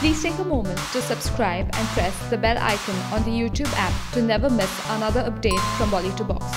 Please take a moment to subscribe and press the bell icon on the YouTube app to never miss another update from Bolly to Box.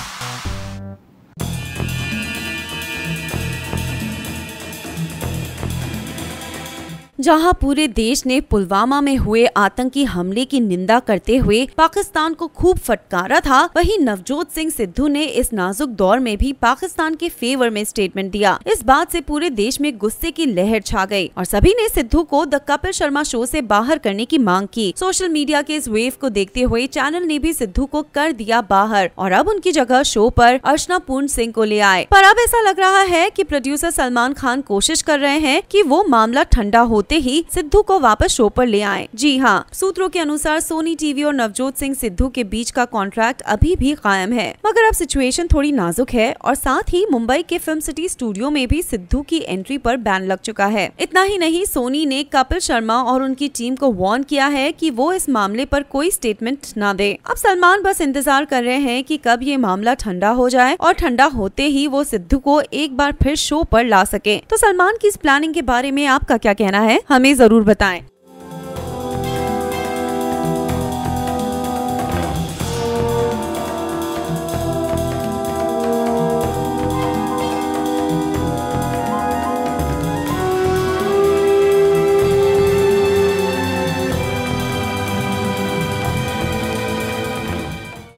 जहां पूरे देश ने पुलवामा में हुए आतंकी हमले की निंदा करते हुए पाकिस्तान को खूब फटकारा था, वहीं नवजोत सिंह सिद्धू ने इस नाजुक दौर में भी पाकिस्तान के फेवर में स्टेटमेंट दिया। इस बात से पूरे देश में गुस्से की लहर छा गई और सभी ने सिद्धू को द कपिल शर्मा शो से बाहर करने की मांग की। सोशल मीडिया के इस वेव को देखते हुए चैनल ने भी सिद्धू को कर दिया बाहर और अब उनकी जगह शो पर अर्चना पूर्ण सिंह को ले आए। पर अब ऐसा लग रहा है कि प्रोड्यूसर सलमान खान कोशिश कर रहे हैं कि वो मामला ठंडा होते ही सिद्धू को वापस शो पर ले आए। जी हाँ, सूत्रों के अनुसार सोनी टीवी और नवजोत सिंह सिद्धू के बीच का कॉन्ट्रैक्ट अभी भी कायम है, मगर अब सिचुएशन थोड़ी नाजुक है और साथ ही मुंबई के फिल्म सिटी स्टूडियो में भी सिद्धू की एंट्री पर बैन लग चुका है। इतना ही नहीं, सोनी ने कपिल शर्मा और उनकी टीम को वार्न किया है कि वो इस मामले पर कोई स्टेटमेंट न दे। अब सलमान बस इंतजार कर रहे हैं कि कब ये मामला ठंडा हो जाए और ठंडा होते ही वो सिद्धू को एक बार फिर शो पर ला सके। तो सलमान की इस प्लानिंग के बारे में आपका क्या कहना है, हमें जरूर बताएं।